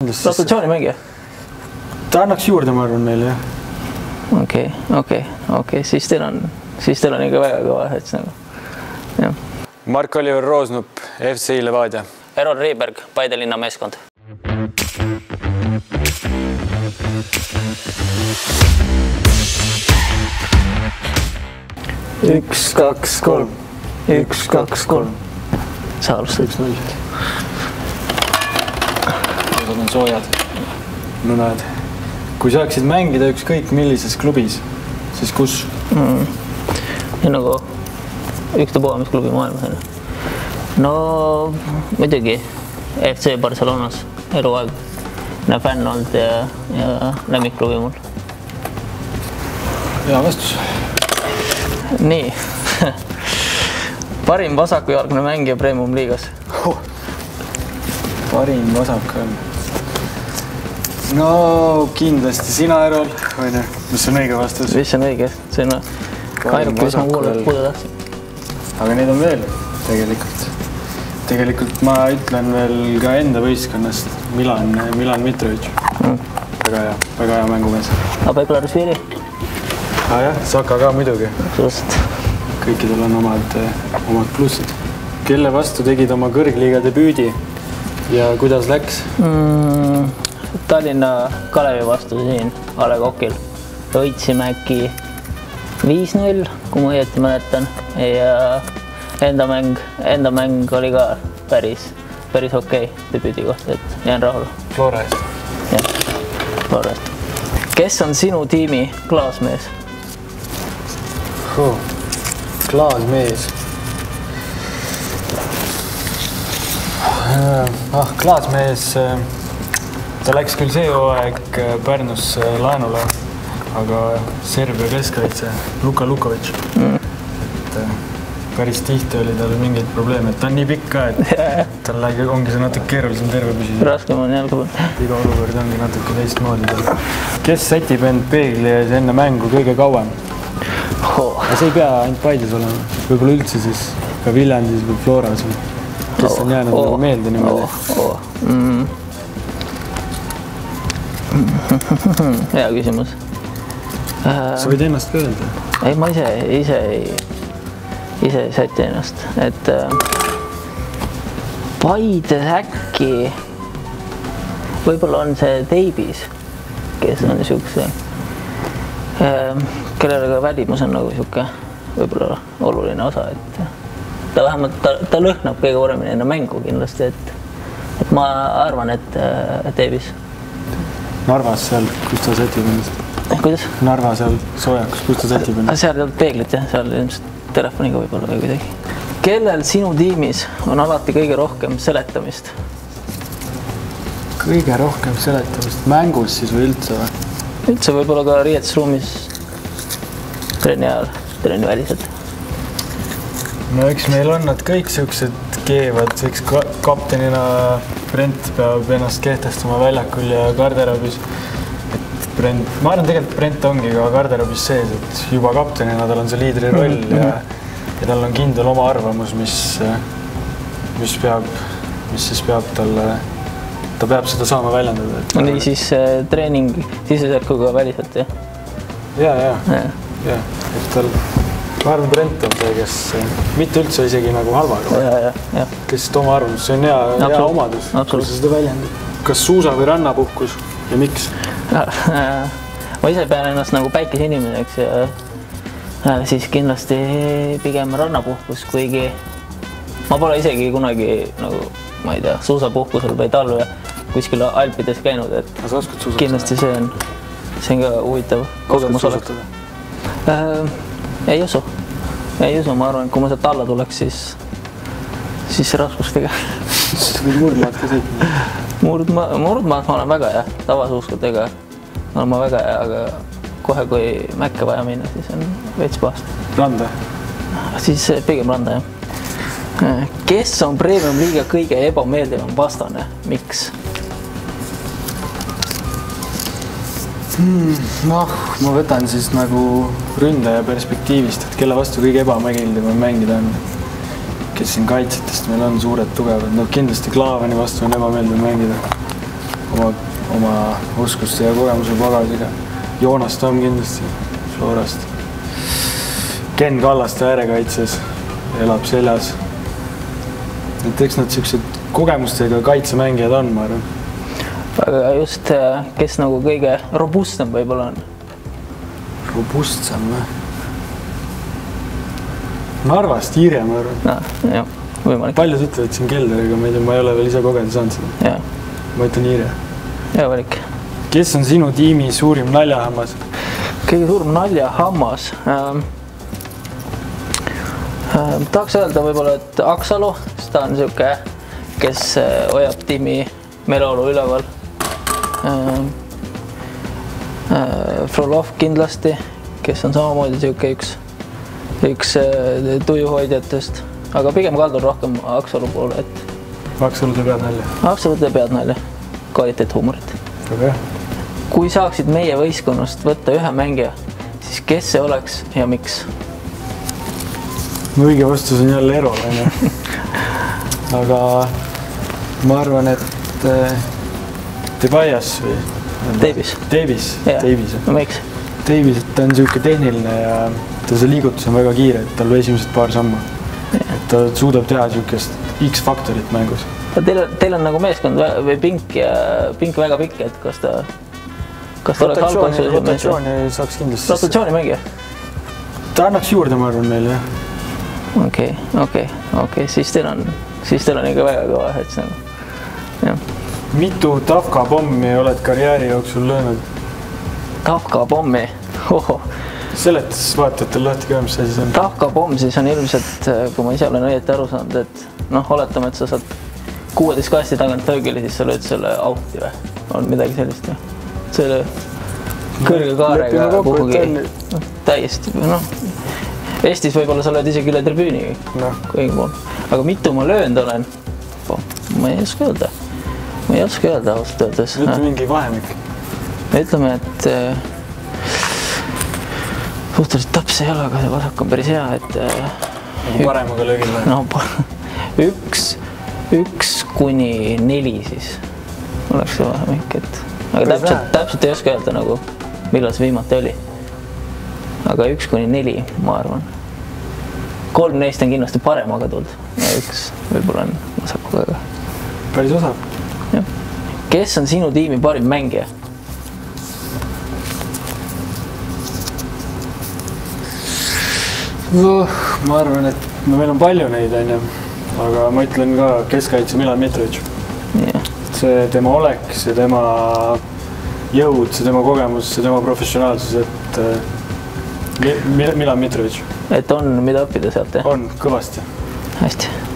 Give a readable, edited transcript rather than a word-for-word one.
rotatsioonimängija? Ta annaks juurde, ma arvan, meile, jah. Okei, siis teil on ikka väga kõva hets nagu. Mark Oliver Roosnupp, FCI Levadia. Herol Riiberg, Paide Linnameeskond. Üks, kaks, kolm. Sa alustad. 1-0. Need on soojad. Nunad. Kui saaksid mängida ükskõik millises klubis, siis kus? Ja nagu ükstapuha, mis klubi maailmas on. No muidugi FC Barcelonas eluaeg. Fänn olnud ja lemmikklubi mul. Hea vastus. Nii. Parim vasakujalgne mängija Premium liigas. Parim vasakujalgne. No kindlasti sina, Herol. Mis on õige vastus? Mis on õige? See on ainuke, mis ma kuulda tahtsin. Aga neid on veel tegelikult. Tegelikult ma ütlen veel ka enda võistkonnast Milan Mitrovic. Väga hea mängumees. Abeglar Sviiri? Jah, Saka ka muidugi. Absoluutselt. Kõikidel on omad plussid. Kelle vastu tegid oma kõrgliiga debüüdi ja kuidas läks? Tallinna Kalevi vastu siin A. Le Coqil. Võitsime äkki 5-0, kui ma õieti mäletan. Ja enda mäng oli ka päris okei debüüdi kohta, et jään rahule. Flora eest. Jah, Flora eest. Kes on sinu tiimi klaasmees? Klaasmees. Klaasmees, ta läks küll see hooaeg Pärnus laenule, aga Serbia keskkaitse Luka Lukovic. Päris tihti oli tal mingeid probleeme, et ta on nii pikk ka, et tal ongi see natuke keerulisem terve püsida. Raskem on jalga peal. Iga olukord ongi natuke teistmoodi tal. Kes sätib end peegli ees enne mängu kõige kauem? See ei pea ainult Paides olema. Võib-olla üldse siis ka Viljandis või Floras. Kes on jäänud nagu meelde niimoodi? Hea küsimus. Sa võid ennast ka öelda? Ei, ma ise ei säti ennast. Et Paides äkki võib-olla on see Teibis, kes on niisuguse kellele ka välimus on nagu niisugune võib-olla oluline osa, et ta vähemalt ta lõhnab kõige paremini enne mängu kindlasti, et ma arvan, et Teibis. Narvas seal, kus ta sätib ennast? Kuidas? Narva seal soojakus, kus ta sätib ennast? Seal ei olnud peeglit, jah, seal ilmselt telefoniga võib-olla või kuidagi. Kellel sinu tiimis on alati kõige rohkem seletamist? Kõige rohkem seletamist? Mängus siis või üldse või? Üldse võib-olla ka riietusruumis trenni ajal, trenni väliselt. No eks meil on nad kõik siuksed keevad, eks kaptenina Brent peab ennast kehtestama väljakul ja garderoobis. Ma arvan tegelikult Brent ongi ka garderoobis sees, et juba kaptenina tal on see liidri roll ja tal on kindel oma arvamus, mis peab talle. Ta peab seda saama väljendada. Nii siis treening sisesärkuga väliselt, jah? Ja. Ma arvan, Brent on see, kes mitte üldse isegi nagu halvaga, kes oma arvamus, see on hea omadus, kui sa seda väljendad. Kas suusa või rannapuhkus ja miks? Ma ise pean ennast nagu päikese inimeseks ja siis kindlasti pigem rannapuhkus, kuigi ma pole isegi kunagi nagu, ma ei tea, suusapuhkusel või talve kuskil Alpides käinud, et kindlasti see on ka huvitav kogemus oleks. Ei usu, ma arvan, et kui ma sealt alla tuleks, siis raskustega. Murdmaad ka sõitma? Murdmaad ma olen väga hea, tavasuuskadega olen ma väga hea, aga kohe kui mäkke vaja minna, siis on veits pahast. Randa? Siis pigem randa, jah. Kes on Premium liiga kõige ebameeldivam vastane? Miks? Noh, ma võtan siis nagu ründaja perspektiivist, et kelle vastu kõige ebameeldivam mängida on. Kes siin kaitsetest meil on suured tugevad. No kindlasti Klaavani vastu on ebameeldiv mängida. oma oskuste ja kogemuse pagasiga. Joonas Tamm kindlasti Florast. Ken Kallaste äärekaitses, elab seljas. Et eks nad sellised kogemustega kaitsemängijad on, ma arvan. Aga just, kes nagu kõige robustsem võib-olla on? Robustsem või? Narvast, Iire, ma arvan. Jah, võimalik. Paljud ütlevad siin Keller, aga ma ei ole veel ise kogeda saanud seda. Ma ütlen Iire. Jah, valik. Kes on sinu tiimi suurim naljahammas? Kõige suurim naljahammas? Tahaks öelda võib-olla, et Aksalu, sest ta on siuke, kes hoiab tiimi meeleolu üleval. Frolov kindlasti, kes on samamoodi siuke üks tujuhoidjatest, aga pigem kaldun rohkem Aksalu poole, et Aksalu teeb head nalja. Aksalu teeb head nalja, kvaliteethuumorit. Kui saaksid meie võistkonnast võtta ühe mängija, siis kes see oleks ja miks? Õige vastus on jälle Herol, aga ma arvan, et Tebaias või Teibis. Miks? Teibis, et ta on siuke tehniline ja see liigutus on väga kiire, et tal esimesed paar sammu. Et ta suudab teha siukest X-faktorit mängus. Teil on nagu meeskond või pink väga pikk, et kas ta oleks halb? Rotatsiooni saaks kindlasti. Rotatsiooni mängija? Ta annaks juurde, ma arvan, meile, jah. Okei, siis teil on ikka väga kõva hets nagu. Mitu tafkapommi oled karjääri jooksul löönud? Tafkapommi? Seletas vaatajatele lahti ka, mis asi see on? Tafkapomm siis on ilmselt, kui ma ise olen õieti aru saanud, et oletame, et sa saad 16 kasti tagant löögile, siis sa lööd selle auti või? On midagi sellist või? Selle kõrge kaarega kuhugi täiesti, Eestis võib-olla sa lööd isegi üle tribüüni, aga mitu ma löönud olen? Ma ei oska öelda. Ausalt öeldes. Ütle mingi vahemik. Ütleme, et suhteliselt täpse ei ole, aga see vasak on päris hea, et paremaga löögil või? 1–4 siis oleks see vahemik, aga täpselt ei oska öelda nagu, millal see viimati oli. Aga 1–4, ma arvan. 3 neist on kindlasti paremaga tulnud ja 1 võib-olla on vasakuga. Päris osav. Kes on sinu tiimi parim mängija? Ma arvan, et meil on palju neid, aga ma ütlen ka keskkaitse Milline. See tema olek, see tema jõud, see tema kogemus, see tema professionaalsus, et Milline. Et on mida õppida sealt, jah? On, kõvasti. Hästi.